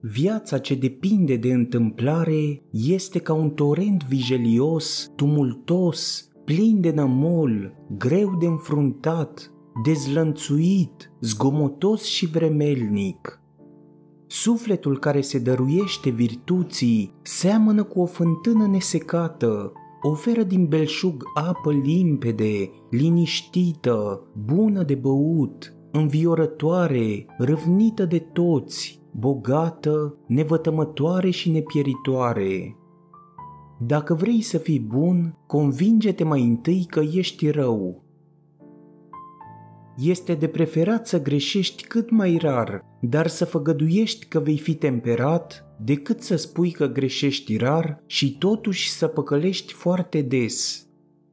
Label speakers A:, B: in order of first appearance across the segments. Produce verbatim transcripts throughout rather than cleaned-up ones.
A: Viața ce depinde de întâmplare este ca un torent vigelios, tumultos, plin de nămol, greu de înfruntat, dezlănțuit, zgomotos și vremelnic. Sufletul care se dăruiește virtuții seamănă cu o fântână nesecată, oferă din belșug apă limpede, liniștită, bună de băut, înviorătoare, râvnită de toți, bogată, nevătămătoare și nepieritoare. Dacă vrei să fii bun, convinge-te mai întâi că ești rău. Este de preferat să greșești cât mai rar, dar să făgăduiești că vei fi temperat, decât să spui că greșești rar și totuși să păcălești foarte des.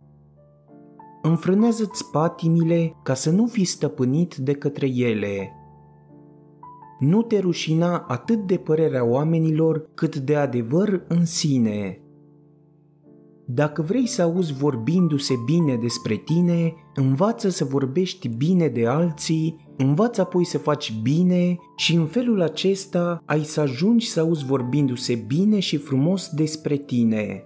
A: Înfrânează-ți patimile ca să nu fii stăpânit de către ele. Nu te rușina atât de părerea oamenilor cât de adevăr în sine. Dacă vrei să auzi vorbindu-se bine despre tine, învață să vorbești bine de alții, învață apoi să faci bine și în felul acesta ai să ajungi să auzi vorbindu-se bine și frumos despre tine.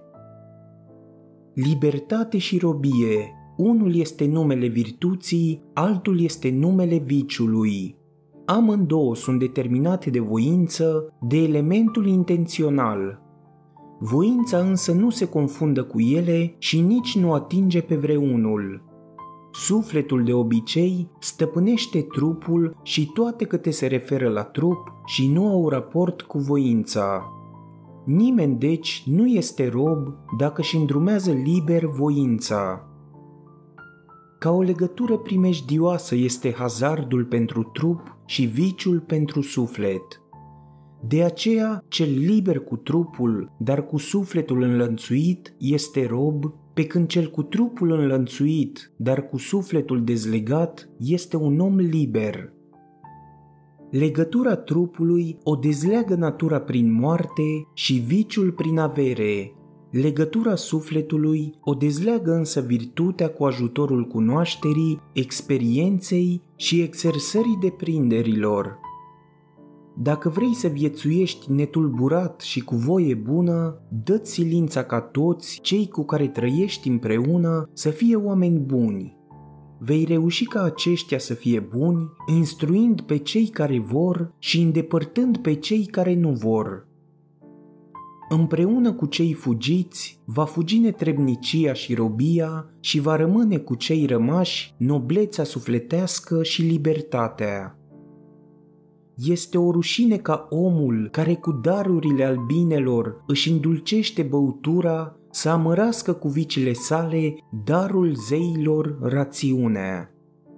A: Libertate și robie, unul este numele virtuții, altul este numele viciului. Amândouă sunt determinate de voință, de elementul intențional. Voința însă nu se confundă cu ele și nici nu atinge pe vreunul. Sufletul de obicei stăpânește trupul și toate câte se referă la trup și nu au raport cu voința. Nimeni deci nu este rob dacă își îndrumează liber voința. Ca o legătură primejdioasă este hazardul pentru trup și viciul pentru suflet. De aceea, cel liber cu trupul, dar cu sufletul înlănțuit, este rob, pe când cel cu trupul înlănțuit, dar cu sufletul dezlegat, este un om liber. Legătura trupului o dezleagă natura prin moarte și viciul prin avere. Legătura sufletului o dezleagă însă virtutea cu ajutorul cunoașterii, experienței și exersării deprinderilor. Dacă vrei să viețuiești netulburat și cu voie bună, dă-ți silința ca toți cei cu care trăiești împreună să fie oameni buni. Vei reuși ca aceștia să fie buni, instruind pe cei care vor și îndepărtând pe cei care nu vor. Împreună cu cei fugiți, va fugi netrebnicia și robia și va rămâne cu cei rămași noblețea sufletească și libertatea. Este o rușine ca omul care cu darurile albinelor își îndulcește băutura să amărască cu vicile sale darul zeilor rațiunea.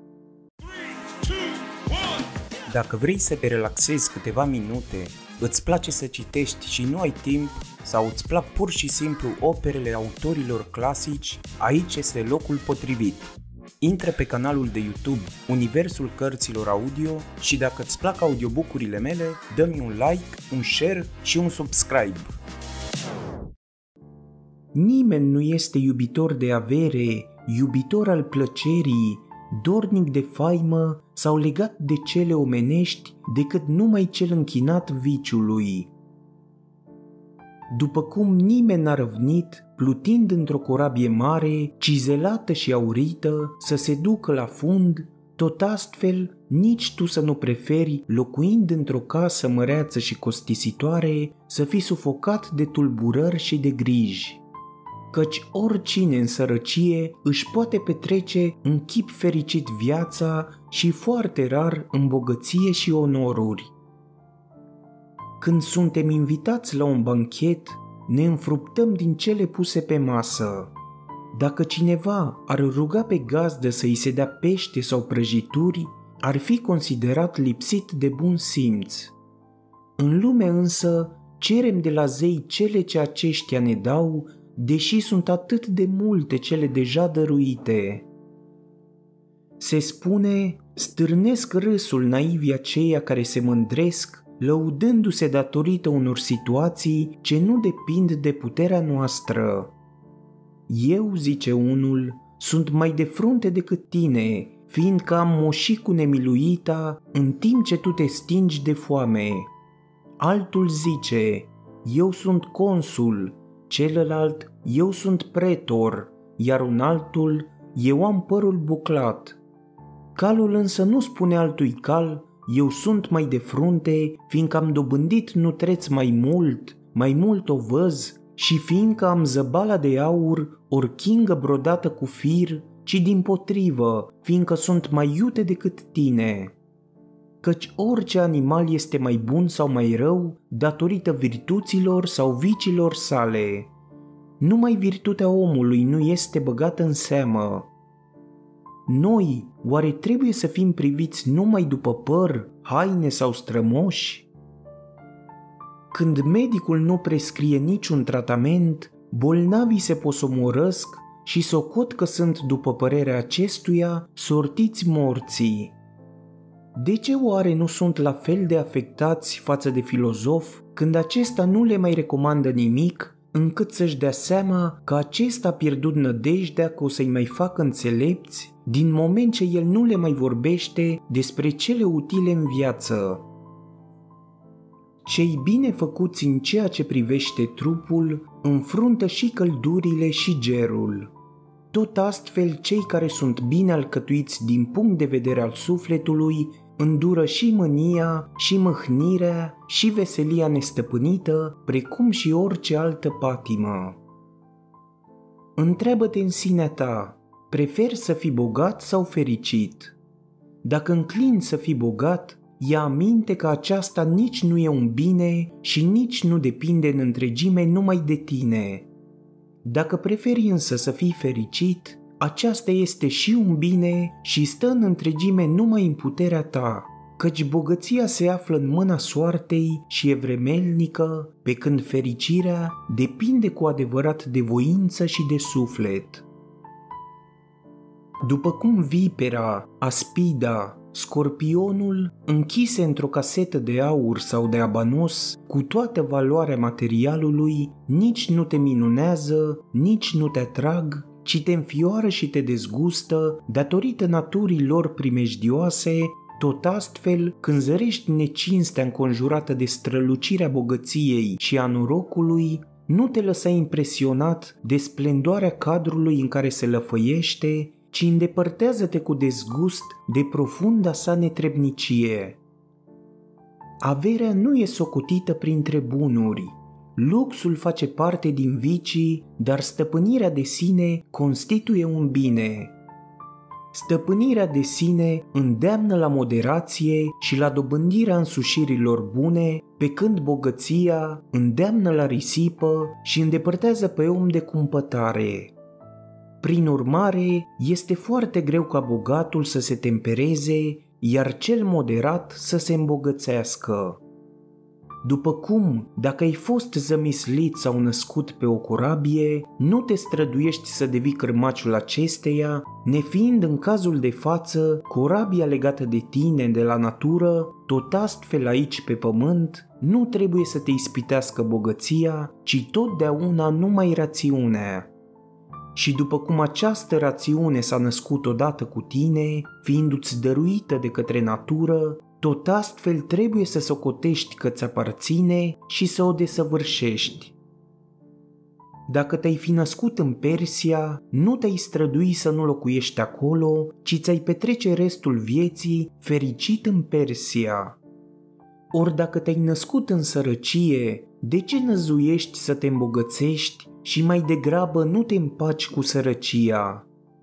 A: Dacă vrei să te relaxezi câteva minute, îți place să citești și nu ai timp sau îți plac pur și simplu operele autorilor clasici, aici este locul potrivit. Intră pe canalul de YouTube Universul Cărților Audio și dacă îți plac audiobook-urile mele, dă-mi un like, un share și un subscribe. Nimeni nu este iubitor de avere, iubitor al plăcerii, dornic de faimă sau legat de cele omenești decât numai cel închinat viciului. După cum nimeni n-a răvnit, plutind într-o corabie mare, cizelată și aurită, să se ducă la fund, tot astfel nici tu să nu preferi, locuind într-o casă măreață și costisitoare, să fii sufocat de tulburări și de griji. Căci oricine în sărăcie își poate petrece în chip fericit viața și foarte rar în bogăție și onoruri. Când suntem invitați la un banchet, ne înfruptăm din cele puse pe masă. Dacă cineva ar ruga pe gazdă să îi se dea pește sau prăjituri, ar fi considerat lipsit de bun simț. În lume însă cerem de la zei cele ce aceștia ne dau, deși sunt atât de multe cele deja dăruite. Se spune, stârnesc râsul naivii aceia care se mândresc, lăudându-se datorită unor situații ce nu depind de puterea noastră. Eu, zice unul, sunt mai de frunte decât tine, fiindcă am moșit cu nemiluita în timp ce tu te stingi de foame. Altul zice, eu sunt consul, celălalt, eu sunt pretor, iar un altul, eu am părul buclat. Calul însă nu spune altui cal, eu sunt mai de frunte, fiindcă am dobândit nutreț mai mult, mai mult o văz, și fiindcă am zăbala de aur, ori chingă brodată cu fir, ci dimpotrivă, fiindcă sunt mai iute decât tine. Căci orice animal este mai bun sau mai rău, datorită virtuților sau vicilor sale. Numai virtutea omului nu este băgată în seamă. Noi, oare trebuie să fim priviți numai după păr, haine sau strămoși? Când medicul nu prescrie niciun tratament, bolnavii se posomorăsc și socot că sunt, după părerea acestuia, sortiți morții. De ce oare nu sunt la fel de afectați față de filozof când acesta nu le mai recomandă nimic, încât să-și dea seama că acesta a pierdut nădejdea că o să-i mai facă înțelepți, din moment ce el nu le mai vorbește despre cele utile în viață? Cei bine făcuți în ceea ce privește trupul înfruntă și căldurile și gerul. Tot astfel, cei care sunt bine alcătuiți din punct de vedere al sufletului îndură și mânia, și mâhnirea, și veselia nestăpânită, precum și orice altă patimă. Întreabă-te în sinea ta, preferi să fii bogat sau fericit? Dacă înclini să fii bogat, ia aminte că aceasta nici nu e un bine și nici nu depinde în întregime numai de tine. Dacă preferi însă să fii fericit, aceasta este și un bine și stă în întregime numai în puterea ta, căci bogăția se află în mâna soartei și e vremelnică, pe când fericirea depinde cu adevărat de voință și de suflet. După cum vipera, aspida, scorpionul, închise într-o casetă de aur sau de abanos, cu toată valoarea materialului, nici nu te minunează, nici nu te atrag, ci te înfioară și te dezgustă datorită naturii lor primejdioase, tot astfel, când zărești necinstea înconjurată de strălucirea bogăției și a norocului, nu te lăsa impresionat de splendoarea cadrului în care se lăfăiește, ci îndepărtează-te cu dezgust de profunda sa netrebnicie. Averea nu e socotită printre bunuri. Luxul face parte din vicii, dar stăpânirea de sine constituie un bine. Stăpânirea de sine îndeamnă la moderație și la dobândirea însușirilor bune, pe când bogăția îndeamnă la risipă și îndepărtează pe om de cumpătare. Prin urmare, este foarte greu ca bogatul să se tempereze, iar cel moderat să se îmbogățească. După cum, dacă ai fost zămislit sau născut pe o corabie, nu te străduiești să devii cârmaciul acesteia, nefiind în cazul de față corabia legată de tine de la natură, tot astfel aici pe pământ, nu trebuie să te ispitească bogăția, ci totdeauna numai rațiunea. Și după cum această rațiune s-a născut odată cu tine, fiindu-ți dăruită de către natură, tot astfel trebuie să socotești că ți aparține și să o desăvârșești. Dacă te-ai fi născut în Persia, nu te-ai strădui să nu locuiești acolo, ci ți-ai petrece restul vieții fericit în Persia. Ori dacă te-ai născut în sărăcie, de ce năzuiești să te îmbogățești și mai degrabă nu te împaci cu sărăcia?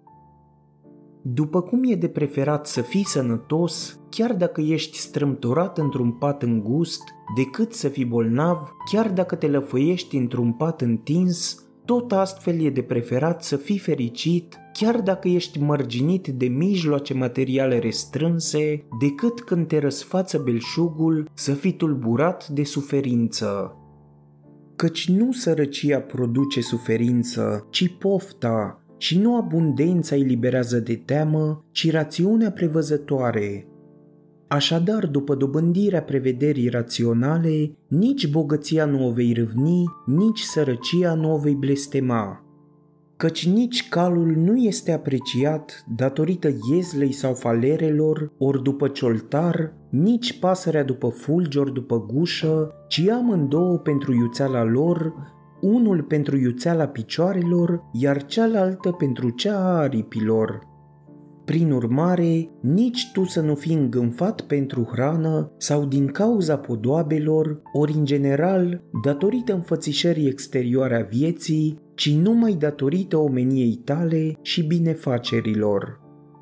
A: După cum e de preferat să fii sănătos, chiar dacă ești strâmtorat într-un pat îngust, decât să fii bolnav, chiar dacă te lăfăiești într-un pat întins, tot astfel e de preferat să fii fericit, chiar dacă ești mărginit de mijloace materiale restrânse, decât când te răsfață belșugul să fii tulburat de suferință. Căci nu sărăcia produce suferință, ci pofta, și nu abundența îi liberează de teamă, ci rațiunea prevăzătoare. Așadar, după dobândirea prevederii raționale, nici bogăția nu o vei râvni, nici sărăcia nu o vei blestema. căci nici calul nu este apreciat datorită iezlei sau falerelor, ori după cioltar, nici pasărea după fulgi, ori după gușă, ci amândouă pentru iuțeala lor, unul pentru iuțeala picioarelor, iar cealaltă pentru cea a aripilor. Prin urmare, nici tu să nu fii îngânfat pentru hrană sau din cauza podoabelor, ori în general datorită înfățișării exterioare a vieții, ci numai datorită omeniei tale și binefacerilor.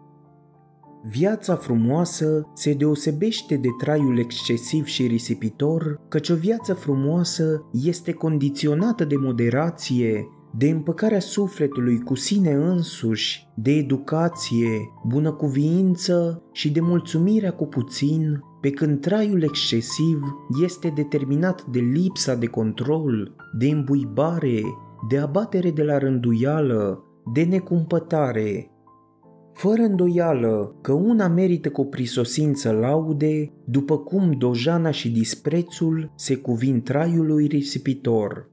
A: Viața frumoasă se deosebește de traiul excesiv și risipitor, căci o viață frumoasă este condiționată de moderație, de împăcarea sufletului cu sine însuși, de educație, bunăcuviință și de mulțumirea cu puțin, pe când traiul excesiv este determinat de lipsa de control, de îmbuibare, de abatere de la rânduială, de necumpătare. Fără îndoială că una merită cu prisosință laude, după cum dojana și disprețul se cuvin traiului risipitor.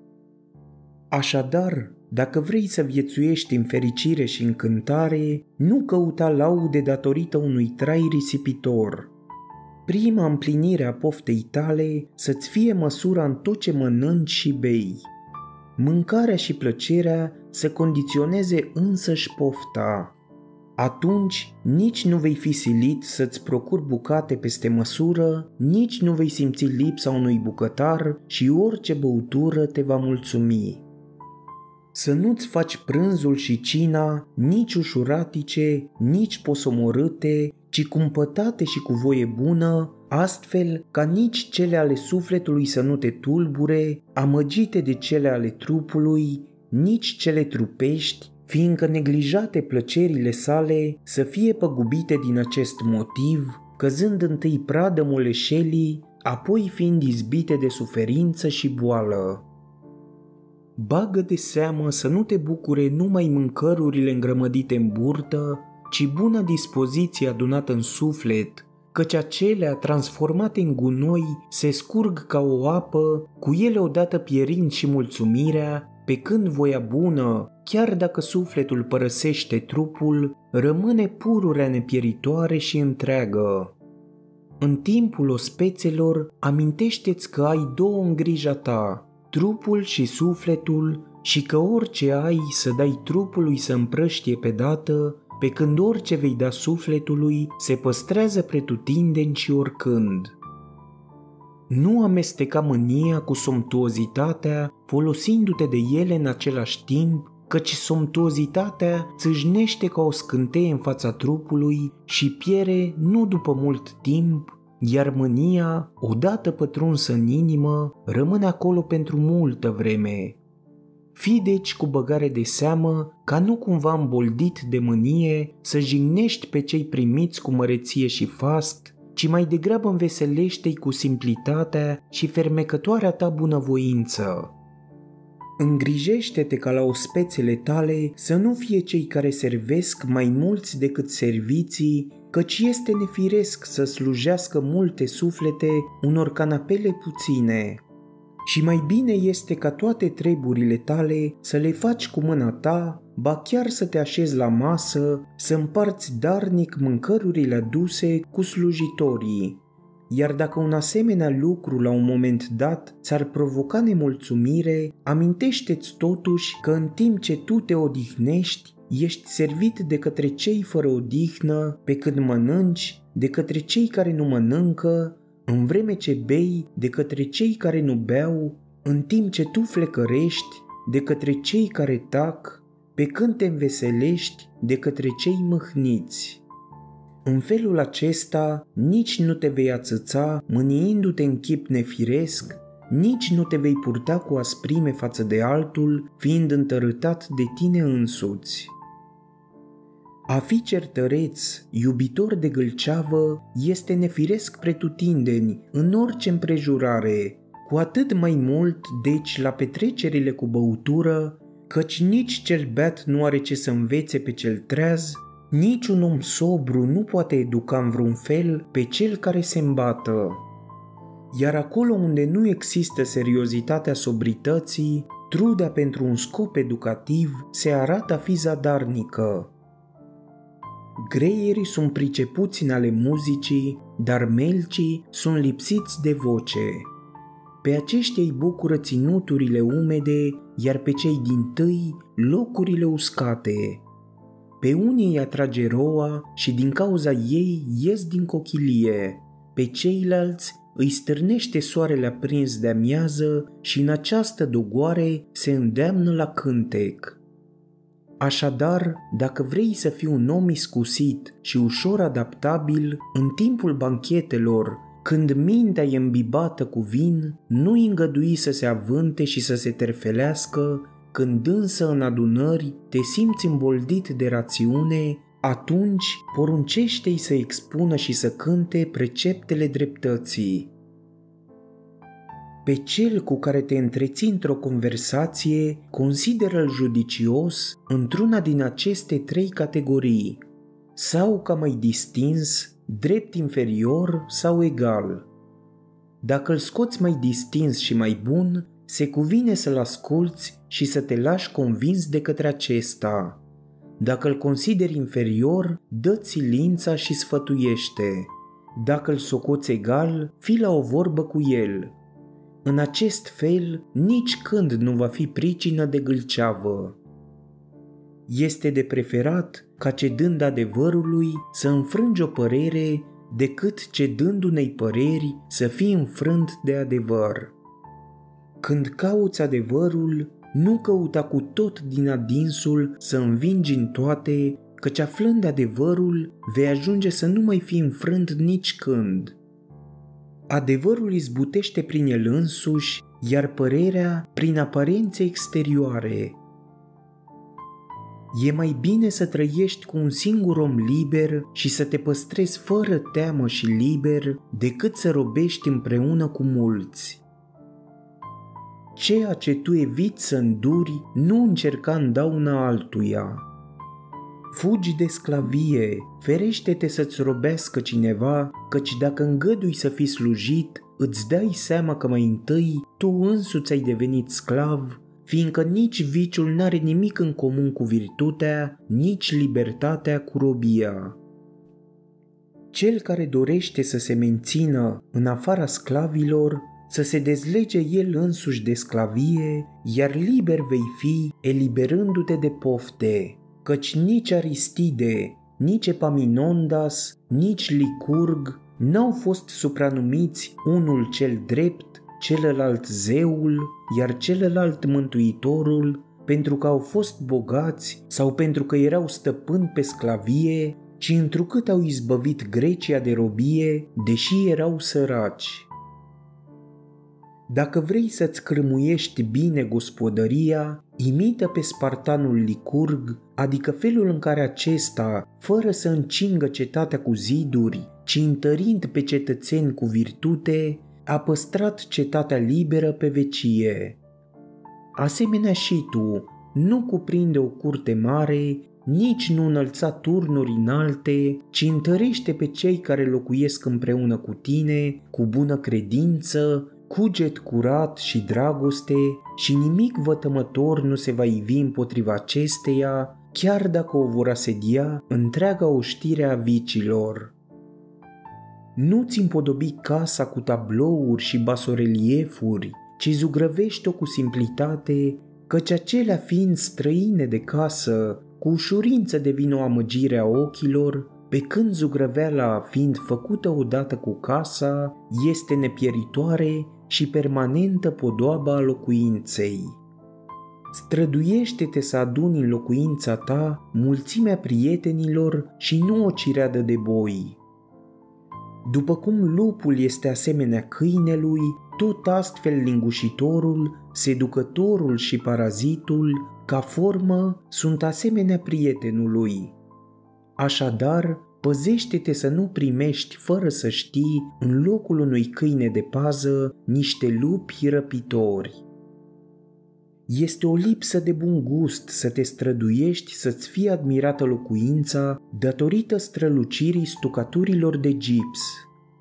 A: Așadar, dacă vrei să viețuiești în fericire și încântare, nu căuta laude datorită unui trai risipitor. Prima împlinire a poftei tale să-ți fie măsura în tot ce mănânci și bei. Mâncarea și plăcerea să condiționeze însăși pofta. Atunci nici nu vei fi silit să-ți procuri bucate peste măsură, nici nu vei simți lipsa unui bucătar și orice băutură te va mulțumi. Să nu-ți faci prânzul și cina nici ușuratice, nici posomorâte, ci cumpătate și cu voie bună, astfel ca nici cele ale sufletului să nu te tulbure, amăgite de cele ale trupului, nici cele trupești, fiindcă neglijate plăcerile sale să fie păgubite din acest motiv, căzând întâi pradă moleșelii, apoi fiind izbite de suferință și boală. Bagă de seamă să nu te bucure numai mâncărurile îngrămădite în burtă, ci bună dispoziție adunată în suflet, căci acelea transformate în gunoi se scurg ca o apă, cu ele odată pierind și mulțumirea, pe când voia bună, chiar dacă sufletul părăsește trupul, rămâne pururea nepieritoare și întreagă. În timpul ospețelor, amintește-ți că ai două în grija ta, trupul și sufletul, și că orice ai să dai trupului să împrăștie pe dată, pe când orice vei da sufletului se păstrează pretutindeni și oricând. Nu amesteca mânia cu somptuozitatea, folosindu-te de ele în același timp, căci somptuozitatea țâșnește ca o scânteie în fața trupului și piere nu după mult timp, iar mânia, odată pătrunsă în inimă, rămâne acolo pentru multă vreme. Fii deci cu băgare de seamă ca nu cumva îmboldit de mânie să jignești pe cei primiți cu măreție și fast, ci mai degrabă înveselește-i cu simplitatea și fermecătoarea ta bunăvoință. Îngrijește-te ca la ospețele tale să nu fie cei care servesc mai mulți decât serviții, căci este nefiresc să slujească multe suflete unor canapele puține. Și mai bine este ca toate treburile tale să le faci cu mâna ta, ba chiar să te așezi la masă, să împarți darnic mâncărurile aduse cu slujitorii. Iar dacă un asemenea lucru la un moment dat ți-ar provoca nemulțumire, amintește-ți totuși că în timp ce tu te odihnești, ești servit de către cei fără odihnă, pe când mănânci, de către cei care nu mănâncă, în vreme ce bei, de către cei care nu beau, în timp ce tu flecărești, de către cei care tac, pe când te înveselești, de către cei mâhniți. În felul acesta, nici nu te vei ațăța mâniindu-te în chip nefiresc, nici nu te vei purta cu asprime față de altul, fiind întărâtat de tine însuți. A fi certăreț, iubitor de gâlceavă, este nefiresc pretutindeni, în orice împrejurare, cu atât mai mult, deci, la petrecerile cu băutură, căci nici cel beat nu are ce să învețe pe cel treaz, nici un om sobru nu poate educa în vreun fel pe cel care se îmbată. Iar acolo unde nu există seriozitatea sobrității, truda pentru un scop educativ se arată a fi zadarnică. Greierii sunt pricepuți în ale muzicii, dar melcii sunt lipsiți de voce. Pe aceștia îi bucură ținuturile umede, iar pe cei dintâi locurile uscate. Pe unii îi atrage roa și din cauza ei ies din cochilie, pe ceilalți îi stârnește soarele aprins de amiază și în această dogoare se îndeamnă la cântec. Așadar, dacă vrei să fii un om iscusit și ușor adaptabil, în timpul banchetelor, când mintea e îmbibată cu vin, nu-i îngădui să se avânte și să se terfelească, când însă în adunări te simți îmboldit de rațiune, atunci poruncește-i să expună și să cânte preceptele dreptății. Pe cel cu care te întreții într-o conversație, consideră-l judicios într-una din aceste trei categorii, sau ca mai distins, drept inferior sau egal. Dacă îl scoți mai distins și mai bun, se cuvine să-l asculți și să te lași convins de către acesta. Dacă îl consideri inferior, dă-ți silința și sfătuiește. Dacă îl socoți egal, fii la o vorbă cu el. În acest fel, nici când nu va fi pricină de gâlceavă. Este de preferat ca cedând adevărului să înfrângi o părere decât cedând unei păreri să fii înfrânt de adevăr. Când cauți adevărul, nu căuta cu tot din adinsul să învingi în toate, căci aflând adevărul, vei ajunge să nu mai fii înfrânt nici când. Adevărul izbutește prin el însuși, iar părerea prin aparențe exterioare. E mai bine să trăiești cu un singur om liber și să te păstrezi fără teamă și liber, decât să robești împreună cu mulți. Ceea ce tu eviți să înduri, nu încerca în dauna altuia. Fugi de sclavie, ferește-te să-ți robească cineva, căci dacă îngădui să fii slujit, îți dai seama că mai întâi tu însuți ai devenit sclav, fiindcă nici viciul n-are nimic în comun cu virtutea, nici libertatea cu robia. Cel care dorește să se mențină în afara sclavilor, să se dezlege el însuși de sclavie, iar liber vei fi eliberându-te de pofte, căci nici Aristide, nici Epaminondas, nici Licurg n-au fost supranumiți unul cel drept, celălalt zeul, iar celălalt mântuitorul, pentru că au fost bogați sau pentru că erau stăpâni pe sclavie, ci întrucât au izbăvit Grecia de robie, deși erau săraci. Dacă vrei să-ți cârmuiești bine gospodăria, imită pe spartanul Licurg, adică felul în care acesta, fără să încingă cetatea cu ziduri, ci întărind pe cetățeni cu virtute, a păstrat cetatea liberă pe vecie. Asemenea și tu, nu cuprinde o curte mare, nici nu înălța turnuri înalte, ci întărește pe cei care locuiesc împreună cu tine, cu bună credință, cuget curat și dragoste, și nimic vătămător nu se va ivi împotriva acesteia, chiar dacă o vor asedia întreaga oștire a vicilor. Nu-ți împodobi casa cu tablouri și basoreliefuri, ci zugrăvește-o cu simplitate, căci acelea fiind străine de casă, cu ușurință devin o amăgire a ochilor, pe când zugrăveala fiind făcută odată cu casa, este nepieritoare și permanentă podoaba locuinței. Străduiește-te să aduni în locuința ta mulțimea prietenilor și nu o cireadă de boi. După cum lupul este asemenea câinelui, tot astfel lingușitorul, seducătorul și parazitul, ca formă, sunt asemenea prietenului. Așadar, păzește-te să nu primești fără să știi în locul unui câine de pază niște lupi răpitori. Este o lipsă de bun gust să te străduiești să-ți fie admirată locuința datorită strălucirii stucaturilor de gips.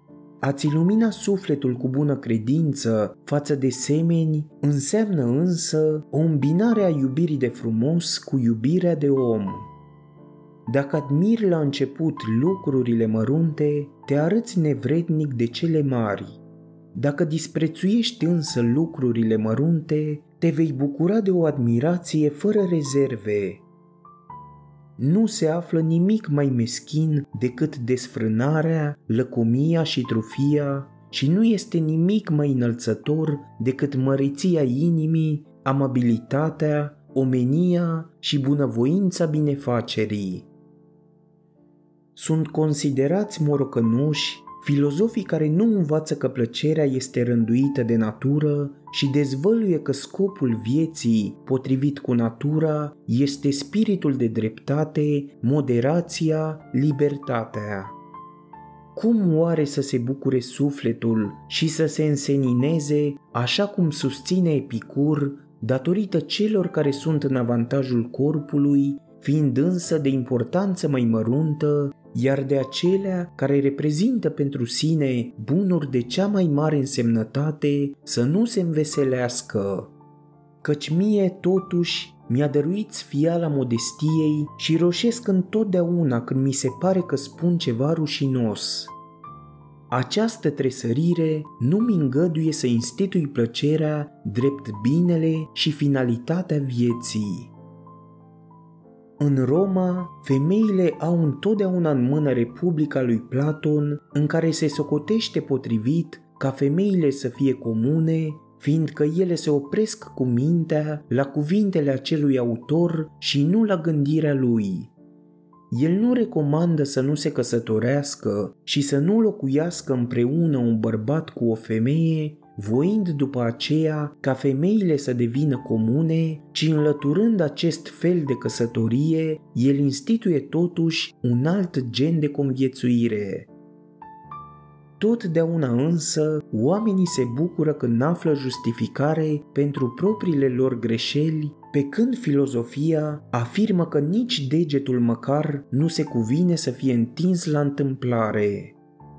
A: A-ți ilumina sufletul cu bună credință față de semeni înseamnă însă o îmbinare a iubirii de frumos cu iubirea de om. Dacă admiri la început lucrurile mărunte, te arăți nevrednic de cele mari. Dacă disprețuiești însă lucrurile mărunte, te vei bucura de o admirație fără rezerve. Nu se află nimic mai meschin decât desfrânarea, lăcomia și trufia și nu este nimic mai înălțător decât măreția inimii, amabilitatea, omenia și bunăvoința binefacerii. Sunt considerați morocănoși filozofii care nu învață că plăcerea este rânduită de natură și dezvăluie că scopul vieții, potrivit cu natura, este spiritul de dreptate, moderația, libertatea. Cum oare să se bucure sufletul și să se însenineze, așa cum susține Epicur, datorită celor care sunt în avantajul corpului, fiind însă de importanță mai măruntă, iar de acelea care reprezintă pentru sine bunuri de cea mai mare însemnătate să nu se înveselească. Căci mie, totuși, mi-a dăruit sfiala modestiei și roșesc întotdeauna când mi se pare că spun ceva rușinos. Această tresărire nu-mi îngăduie să institui plăcerea drept binele și finalitatea vieții. În Roma, femeile au întotdeauna în mână Republica lui Platon, în care se socotește potrivit ca femeile să fie comune, fiindcă ele se opresc cu mintea la cuvintele acelui autor și nu la gândirea lui. El nu recomandă să nu se căsătorească și să nu locuiască împreună un bărbat cu o femeie, voind după aceea ca femeile să devină comune, ci înlăturând acest fel de căsătorie, el instituie totuși un alt gen de conviețuire. Totdeauna însă, oamenii se bucură când află justificare pentru propriile lor greșeli, pe când filozofia afirmă că nici degetul măcar nu se cuvine să fie întins la întâmplare.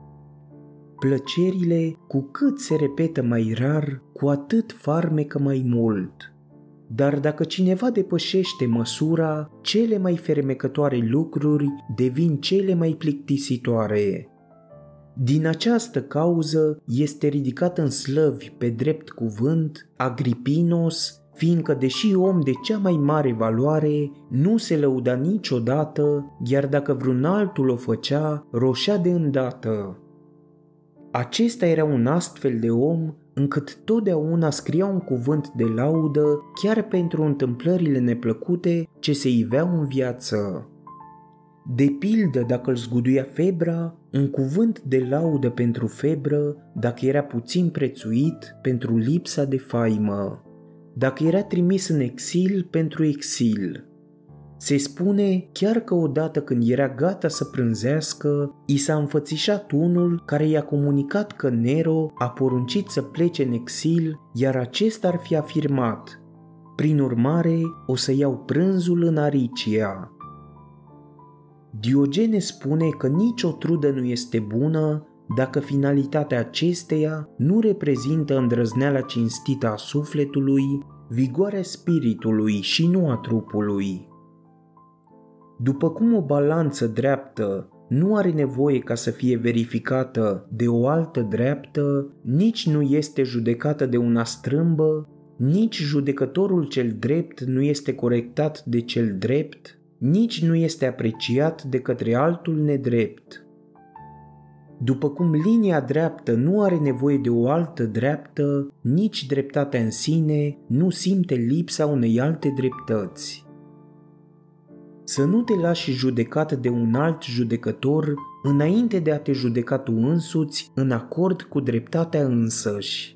A: Plăcerile, cu cât se repetă mai rar, cu atât farmecă mai mult. Dar dacă cineva depășește măsura, cele mai fermecătoare lucruri devin cele mai plictisitoare. Din această cauză este ridicat în slăvi pe drept cuvânt Agripinos, fiindcă deși om de cea mai mare valoare, nu se lăuda niciodată, iar dacă vreun altul o făcea, roșea de îndată. Acesta era un astfel de om încât totdeauna scria un cuvânt de laudă chiar pentru întâmplările neplăcute ce se iveau în viață. De pildă, dacă îl zguduia febra, un cuvânt de laudă pentru febră, dacă era puțin prețuit, pentru lipsa de faimă, dacă era trimis în exil, pentru exil. Se spune chiar că odată când era gata să prânzească, i s-a înfățișat unul care i-a comunicat că Nero a poruncit să plece în exil, iar acesta ar fi afirmat: prin urmare, o să iau prânzul în Aricia. Diogene spune că nicio trudă nu este bună dacă finalitatea acesteia nu reprezintă îndrăzneala cinstită a sufletului, vigoarea spiritului și nu a trupului. După cum o balanță dreaptă nu are nevoie ca să fie verificată de o altă dreaptă, nici nu este judecată de una strâmbă, nici judecătorul cel drept nu este corectat de cel drept, nici nu este apreciat de către altul nedrept. După cum linia dreaptă nu are nevoie de o altă dreaptă, nici dreptatea în sine nu simte lipsa unei alte dreptăți. Să nu te lași judecat de un alt judecător înainte de a te judeca tu însuți în acord cu dreptatea însăși.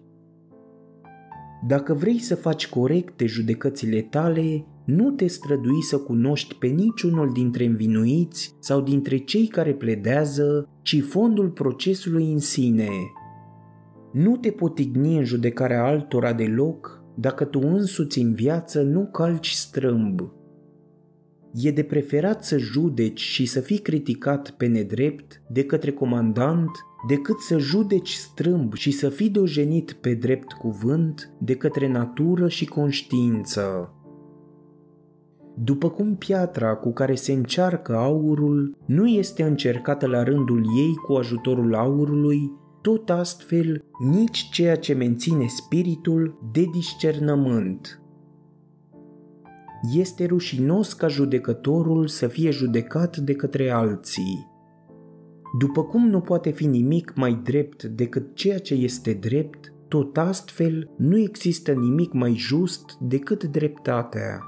A: Dacă vrei să faci corecte judecățile tale, nu te strădui să cunoști pe niciunul dintre învinuiți sau dintre cei care pledează, ci fondul procesului în sine. Nu te potigni în judecarea altora deloc dacă tu însuți în viață nu calci strâmb. E de preferat să judeci și să fii criticat pe nedrept de către comandant decât să judeci strâmb și să fii dojenit pe drept cuvânt de către natură și conștiință. După cum piatra cu care se încearcă aurul nu este încercată la rândul ei cu ajutorul aurului, tot astfel nici ceea ce menține spiritul de discernământ. Este rușinos ca judecătorul să fie judecat de către alții. După cum nu poate fi nimic mai drept decât ceea ce este drept, tot astfel nu există nimic mai just decât dreptatea.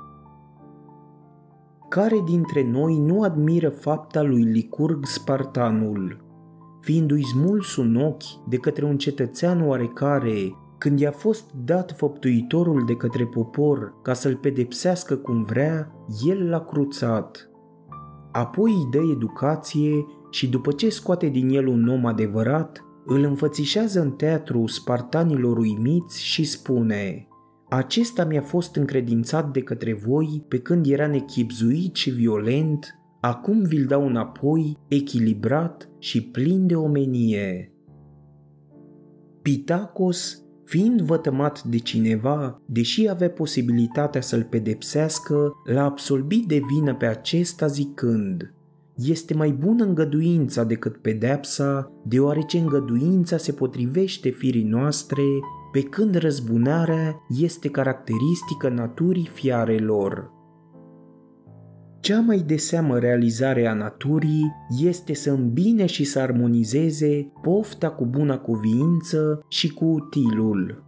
A: Care dintre noi nu admiră fapta lui Licurg Spartanul, fiindu-i smuls un ochi de către un cetățean oarecare, când i-a fost dat făptuitorul de către popor ca să-l pedepsească cum vrea, el l-a cruțat. Apoi îi dă educație și după ce scoate din el un om adevărat, îl înfățișează în teatru spartanilor uimiți și spune: acesta mi-a fost încredințat de către voi pe când era nechibzuit și violent, acum vi-l dau înapoi, echilibrat și plin de omenie. Pitacos, fiind vătămat de cineva, deși avea posibilitatea să-l pedepsească, l-a absolvit de vină pe acesta zicând: este mai bună îngăduința decât pedepsa, deoarece îngăduința se potrivește firii noastre, pe când răzbunarea este caracteristică naturii fiarelor. Cea mai de seamă realizare a naturii este să îmbine și să armonizeze pofta cu buna cuviință și cu utilul.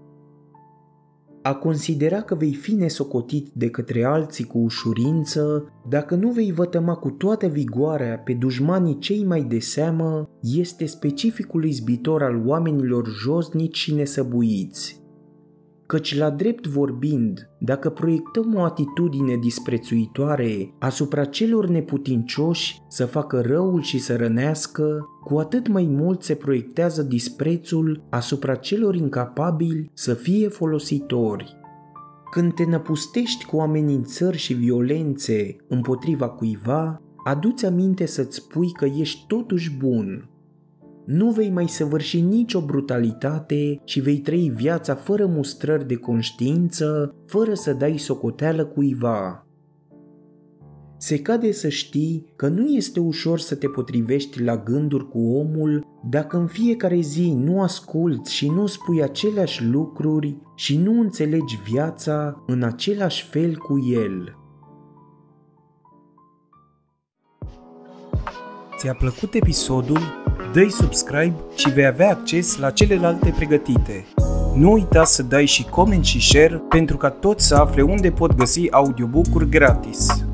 A: A considera că vei fi nesocotit de către alții cu ușurință, dacă nu vei vătăma cu toată vigoarea pe dușmanii cei mai de seamă, este specificul izbitor al oamenilor josnici și nesăbuiți. Căci, la drept vorbind, dacă proiectăm o atitudine disprețuitoare asupra celor neputincioși să facă răul și să rănească, cu atât mai mult se proiectează disprețul asupra celor incapabili să fie folositori. Când te năpustești cu amenințări și violențe împotriva cuiva, adu-ți aminte să-ți spui că ești totuși bun. Nu vei mai săvârși nicio brutalitate și vei trăi viața fără mustrări de conștiință, fără să dai socoteală cuiva. Se cade să știi că nu este ușor să te potrivești la gânduri cu omul dacă în fiecare zi nu asculți și nu spui aceleași lucruri și nu înțelegi viața în același fel cu el.
B: Ți-a plăcut episodul? Dă-i subscribe și vei avea acces la celelalte pregătite. Nu uita să dai și coment și share pentru ca toți să afle unde pot găsi audiobook-uri gratis.